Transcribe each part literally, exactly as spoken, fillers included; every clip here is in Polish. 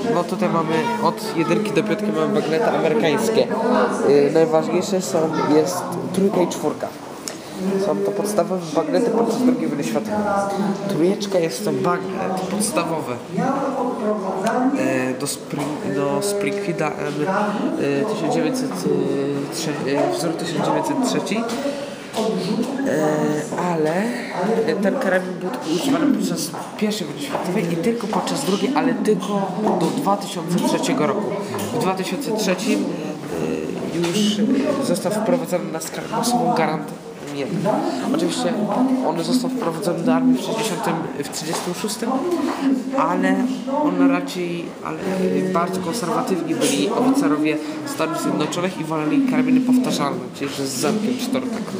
no tutaj mamy od jedynki do piątki mamy bagnety amerykańskie. Yy, najważniejsze są, jest trójka i czwórka. Są to podstawowe bagnety podczas drugiej wojny światowej. Trójeczka jest to bagnet podstawowy e, do, spring, do Springfielda e, tysiąc dziewięćset trzy, e, wzór tysiąc dziewięćset trzy, e, ale ten karabin był używany podczas pierwszej wojny światowej i tylko podczas drugiej, ale tylko do dwa tysiące trzeciego roku. W dwa tysiące trzecim e, już został wprowadzony na skalę masową Garand jeden. Oczywiście on został wprowadzony do armii w trzydziestym szóstym, ale on raczej, ale bardzo konserwatywni byli oficerowie Stanów Zjednoczonych i woleli karabiny powtarzalne, czyli że z zamkiem czterotakowym.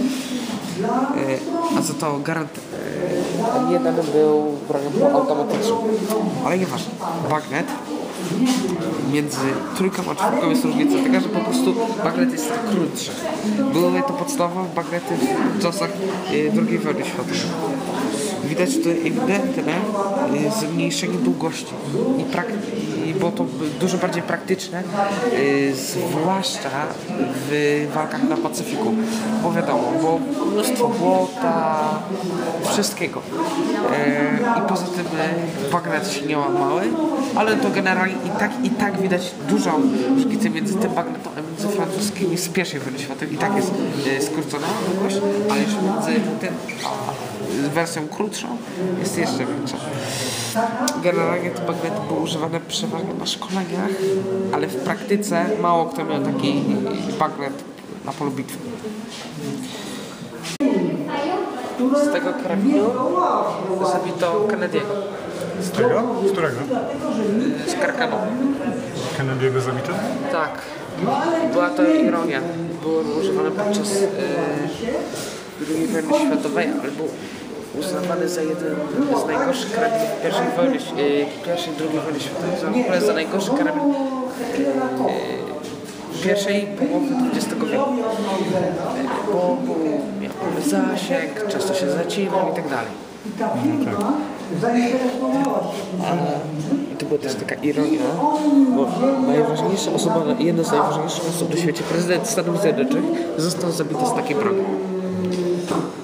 A za to Garand jeden był bronią automatyczną. Ale nieważne. Bagnet między trójką a czwórką jest różnica taka, że po prostu bagnet jest krótszy. Były to podstawowe bagnety w czasach drugiej wojny światowej. Widać tutaj ewidentne zmniejszenie długości i, i było to dużo bardziej praktyczne, zwłaszcza w walkach na Pacyfiku, bo wiadomo, było mnóstwo błota, wszystkiego. I poza tym bagnet się nie łamały, ale to generalnie i tak, i tak widać dużą różnicę między tym bagnetem a między francuskimi z pierwszej wojny światowej. I tak jest skrócona długość, ale już między tym a wersją krótszą jest jeszcze większa. Generalnie te bagnety były używane przeważnie na szkoleniach, ale w praktyce mało kto miał taki bagnet na polu bitwy. Z tego karabinu zabito Kennedy'ego. Z tego? Z którego? Z Karkanu. Kennedy'ego zabito? Tak. Była to ironia. Było używane podczas yy, drugiej wojny światowej, ale był uznawany za jeden z najgorszych karabinów pierwszej wojny, yy, pierwszej i drugiej wojny światowej. W ogóle za najgorszy karabin yy, pierwszej połowy dwudziestego wieku. Yy, bo był, miał zasięg, często się zacinał i tak dalej. No tak. Ale to była też taka ironia, bo najważniejsza osoba, jedna z najważniejszych osób na świecie, prezydent Stanów Zjednoczonych, został zabity z takiej broni.